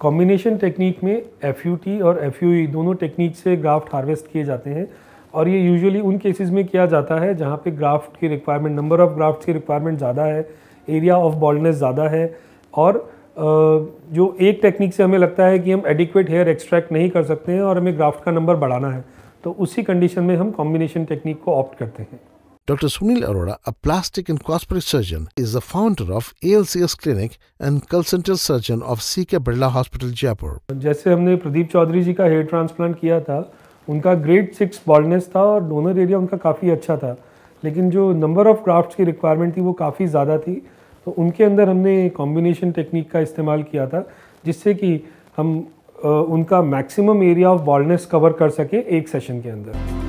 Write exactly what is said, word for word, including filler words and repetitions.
Combination technique में F U T और F U E दोनों टेक्निक से ग्राफ्ट हार्वेस्ट किए जाते हैं और ये यूजुअली उन केसेस में किया जाता है जहाँ पे ग्राफ्ट की रिक्वायरमेंट, नंबर ऑफ़ ग्राफ्ट की रिक्वायरमेंट ज़्यादा है, एरिया ऑफ बॉल्डनेस ज़्यादा है और जो एक टेक्निक से हमें लगता है कि हम एडिक्वेट हेयर एक्सट्रैक्ट नहीं कर सकते हैं और हमें ग्राफ्ट का नंबर बढ़ाना है, तो उसी कंडीशन में हम कॉम्बिनेशन टेक्निक को ऑप्ट करते हैं। Doctor Sunil Arora, a plastic and cosmetic surgeon, is the founder of A L C S Clinic and consultant surgeon of C K Birla Hospital, Jaipur. जैसे हमने प्रदीप चौधरी जी का हेयर ट्रांसप्लांट किया था, उनका grade six baldness था और donor area उनका काफ़ी अच्छा था, लेकिन जो नंबर ऑफ़ ग्राफ्ट्स की रिक्वायरमेंट थी वो काफ़ी ज़्यादा थी, तो उनके अंदर हमने कॉम्बिनेशन टेक्निक का इस्तेमाल किया था जिससे कि हम उनका maximum area of baldness cover कर सके एक सेशन के अंदर।